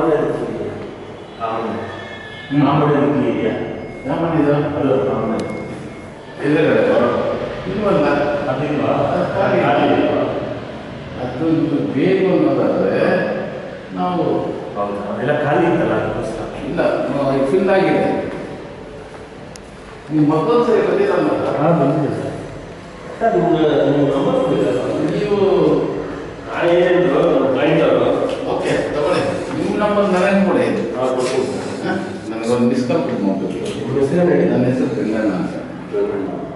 ಇದೆಯಾ ಯಾವ ಮನೆ ಇದು ಅದು ಎದುರುಗಡೆ ಇಲ್ವಲ್ಲ ಅದಿಲ್ವಾ ಅದು ಬೇಕು ಅನ್ನೋದಾದರೆ ನಾವು ಹೌದಾ ಅದೆಲ್ಲ ಖಾಲಿ ಇತ್ತಲ್ಲ ಇಲ್ಲ ಫಿಲ್ ಆಗಿದೆ ನೀವು ಮತ್ತೊಂದು ಸರಿ ಬಂದಿರಲ್ಲ ಹಾಂ ಬಂದಿದೆ ಸರ್ ನೀವು ನಂಬರ್ ನೀವು ಏನಿದ್ರು ನಮ್ಮ ಕ್ಲೈಂಟ್ ಅವರು ಓಕೆ ತಗೊಳ್ಳಿ ನಿಮ್ಮ ನಂಬರ್ ನನಗೆ ಕೊಡಿ ಕೊಡ್ತೀನಿ ನನಗೊಂದು ಮಿಸ್ ಕಾಲ್ ಕೊಟ್ಟು ನಿಮ್ಮ ಹೆಸರು ಹೇಳಿ ನನ್ನ ಹೆಸರು ರಂಗಣ್ಣ ಅಂತ